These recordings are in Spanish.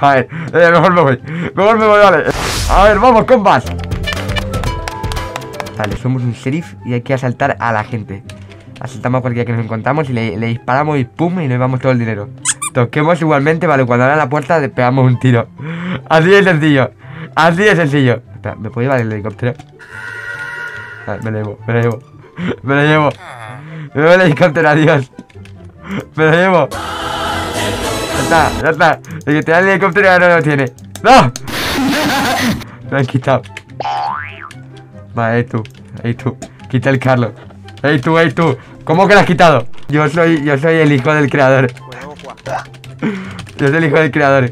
A ver, mejor me voy. Mejor me voy, vale. A ver, vamos, compas. Vale, somos un sheriff y hay que asaltar a la gente. Asaltamos a cualquiera que nos encontramos y le disparamos y pum, y nos llevamos todo el dinero. Toquemos igualmente, vale, cuando abra la puerta le pegamos un tiro. Así de sencillo. Así de sencillo. Espera, ¿me puedo llevar el helicóptero? A ver, me lo llevo. Me lo llevo el helicóptero, adiós. Me lo llevo. Ya está. El que te da el helicóptero ya no lo tiene. ¡No! Me han quitado. Vale, ahí tú. Quita el Carlos. Ey tú. ¿Cómo que lo has quitado? Yo soy el hijo del creador. Yo soy el hijo del creador.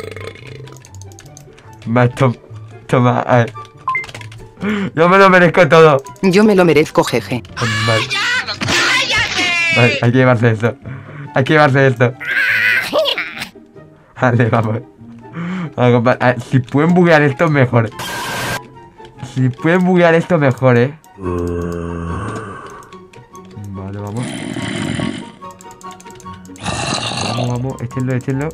Vale, toma, a ver. Yo me lo merezco todo. Yo me lo merezco, jeje. Vale, hay que llevarse esto. Vale, vamos. A ver, si pueden buguear esto, mejor. Vale, vamos. Vamos. Échenlo.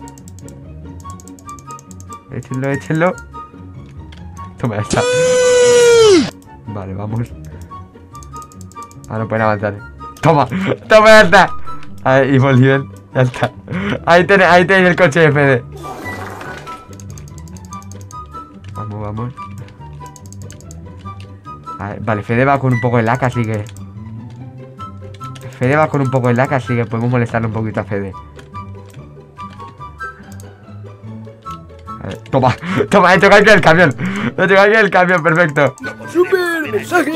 Toma, ya está. Vale, vamos. Ahora no pueden avanzar. Toma, ya está. A ver, y volvieron. Ya está. Ahí tenéis el coche de Fede. Vamos. A ver, vale, Fede va con un poco de lag, así que podemos molestarle un poquito a Fede. A ver, toma, he chocado aquí el camión. Perfecto. ¡Super mensaje!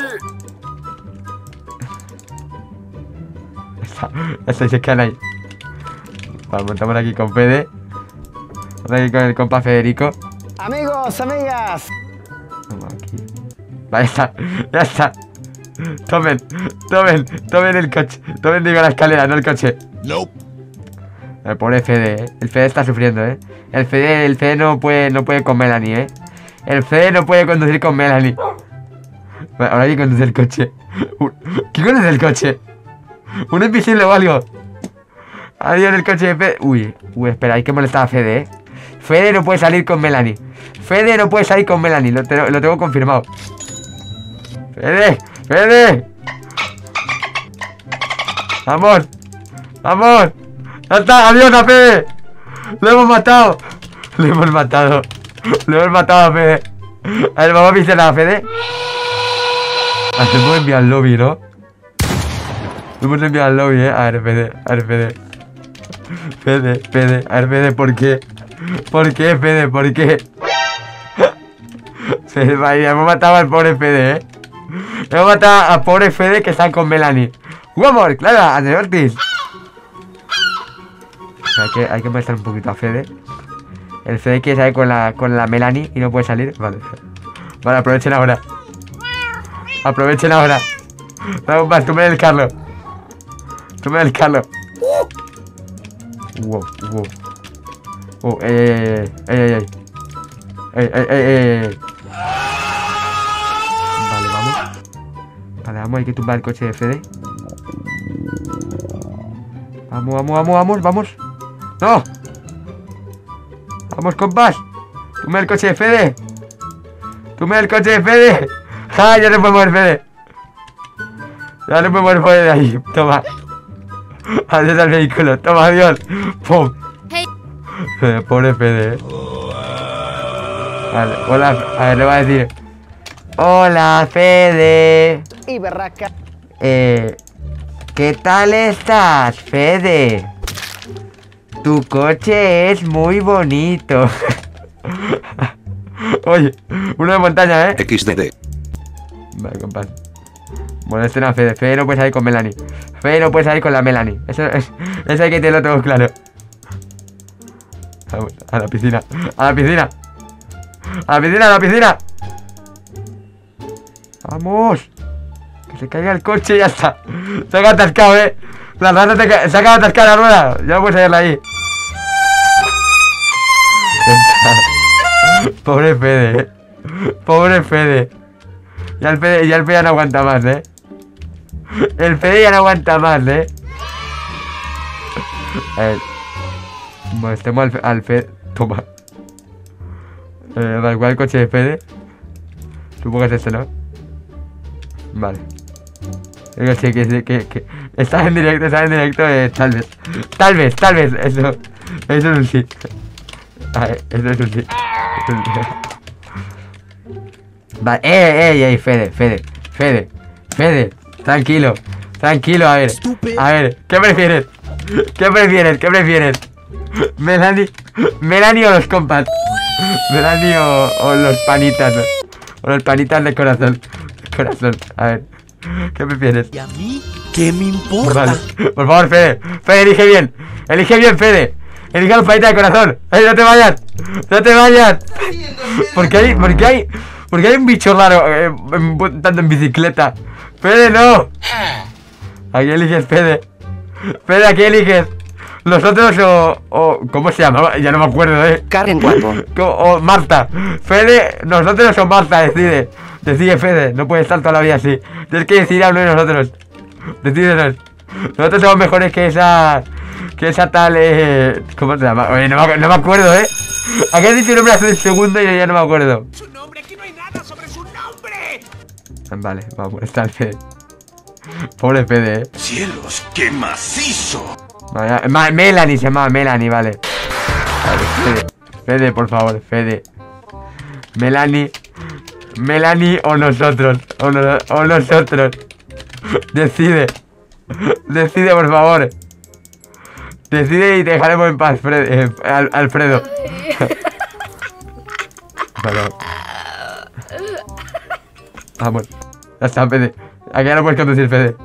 Está, se quedan ahí. Vale, montamos aquí con Fede. Vamos aquí con el compa Federico. Amigos, amigas. Vamos aquí. Vale, ya está. Tomen el coche. Digo la escalera, no el coche. No. El pobre Fede, El Fede está sufriendo, El Fede no puede con Melanie, El Fede no puede conducir con Melanie. Vale, ahora hay que conduce el coche. ¿Quién conduce el coche? Un invisible o algo. Adiós el coche de Fede. Uy, espera, hay que molestar a Fede, Fede no puede salir con Melanie. Lo tengo confirmado. Fede. Vamos. Ya está, adiós a Fede. Lo hemos matado. A Fede. A ver, vamos a visitar a Fede. Hemos enviado al lobby, ¿no? A ver, Fede. A ver, Fede, ¿por qué? ¿Por qué, Fede? Hemos matado al pobre Fede, Hemos matado al pobre Fede que está con Melanie. ¡Vamos! ¡Claro! ¡André Ortiz! Hay que molestar un poquito a Fede. El Fede quiere salir con la Melanie y no puede salir. Vale, aprovechen ahora. Vamos, tú me del Carlos. Wow. Ey. Vale, vamos, hay que tumbar el coche de Fede. Vamos. ¡No! Vamos, compas. Tumba el coche de Fede. ¡Ah! Ya no puedo mover Fede. De ahí. Toma. Adiós al vehículo. Toma, adiós. ¡Pum! Pobre Fede, Vale, hola. A ver, le voy a decir. Hola, Fede. Y berraca. ¿Qué tal estás, Fede? Tu coche es muy bonito. Oye, uno de montaña, XDD. Vale, compadre. Molesten a Fede. Fede no puede salir con Melanie. Fede no puede salir con la Melanie. Eso hay que tenerlo todo claro. Vamos, a la piscina. Vamos. Que se caiga el coche y ya está. Se acaba atascado, La rata se acaba de atascar la rueda. Ya no puedes salir ahí. Pobre Fede, Ya el Fede ya no aguanta más, El Fede ya no aguanta más, A ver. Molestemos al Fede. Toma. Vale, ¿cuál es el coche de Fede? Supongo que es este, ¿no? Vale. El coche que estás en directo, tal vez, eso es un sí. A ver, eso es un sí. Vale, ey, Fede, tranquilo, a ver, ¿qué prefieres? Melanie o los compas. Melanie o los panitas, ¿no? O los panitas de corazón. A ver, ¿qué prefieres? ¿Y a mí qué me importa? Vale, por favor, Fede, elige bien, Fede. Elige los panitas de corazón. ¡Ey, no te vayas! Porque hay un bicho raro tanto en bicicleta. Fede, no. ¿A quién eliges, Fede? ¿A quién eliges? ¿Nosotros o ¿cómo se llama? Ya no me acuerdo, Karen Guapo. O Marta. Fede, nosotros o Marta, decide. Decide, Fede, no puede estar toda la vida así. Tienes que decidir a uno de nosotros. Decídenos. Nosotros somos mejores que esa tal, ¿cómo se llama? Oye, no me acuerdo, ¿A qué has dicho un nombre hace un segundo y yo ya no me acuerdo? Su nombre, aquí no hay nada sobre su nombre. Vale, vamos, está el Fede. Pobre Fede, Cielos, qué macizo. Vale, Melanie se llama Melanie, vale. Vale, Fede, por favor, Fede. Melanie o nosotros. O nosotros. Decide, por favor. Decide y te dejaremos en paz, Alfredo. Vale. Vamos. Ya está, Fede. Aquí ya no puedes conducir, Fede.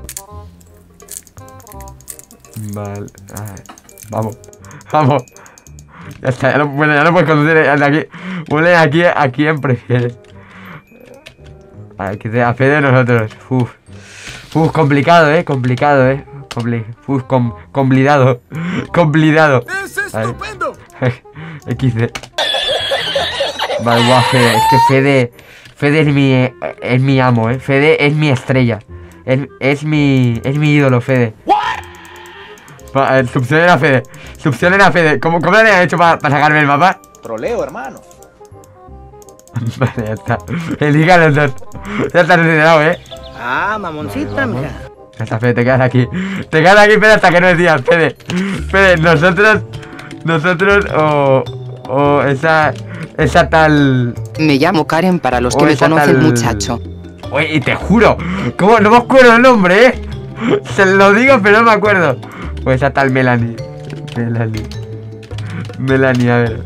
Vale. Vamos. Ya está, ya no puedes conducir aquí. Vuelve a quién prefieres. A Fede o nosotros. Complicado, complicado, complicado. ¡Es estupendo! XD. Vale, guau, Fede. Es que Fede es mi amo, Fede es mi estrella. Es mi ídolo, Fede. Subcionen a Fede. ¿Cómo le han hecho para sacarme el mapa? Troleo, hermano. Vale, ya está. Elija los dos. Ya está regenerado, Ah, mamoncita, mija. Ya está, Fede, te quedas aquí, Fede, hasta que no decías, Fede, nosotros o esa tal... Me llamo Karen para los que me conocen, muchacho. Oye, y te juro, ¿cómo? No me acuerdo el nombre, Se lo digo, pero no me acuerdo. Pues esa tal Melanie, a ver.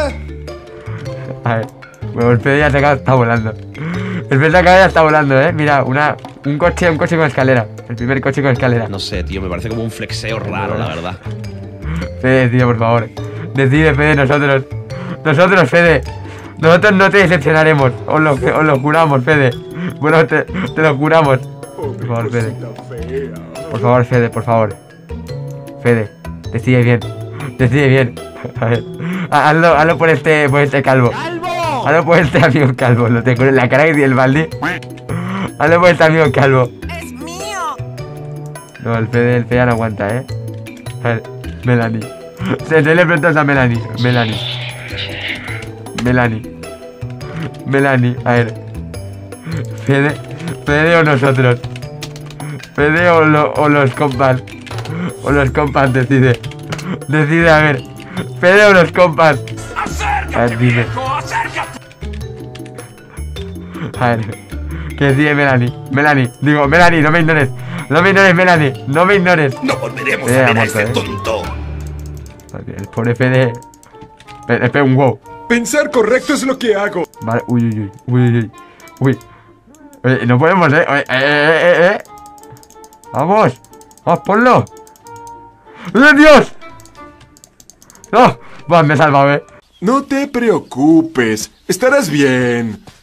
A ver, bueno, el Fede ya se acaba, está volando. El Fede acá ya está volando, Mira, un coche con escalera. El primer coche con escalera. No sé, tío, me parece como un flexeo raro, la verdad. Fede, tío, por favor. Decide, Fede, nosotros, Fede. Nosotros no te decepcionaremos. Os lo juramos, Fede. Bueno, te lo juramos. Por favor, Fede. Por favor, Fede, decide bien. A ver. Hazlo por este calvo. Hazlo por este amigo calvo. Lo tengo en la cara que tiene el balde. Hazlo por este amigo calvo. ¡Es mío! No, el Fede ya no aguanta, A ver, Melanie. Se le preguntas a Melanie, a ver. Fede o nosotros. Fede o los compas. Decide, a ver. Fede o los compas. A ver, dime. A ver, que decide Melanie, no me ignores. Melanie, no me ignores. No volveremos a ver a ese tonto. El pobre Fede. Espera, un wow. Pensar correcto es lo que hago. Vale, uy. Oye, no podemos, Vamos, ponlo. ¡Oh, Dios! No, me he salvado, No te preocupes, estarás bien.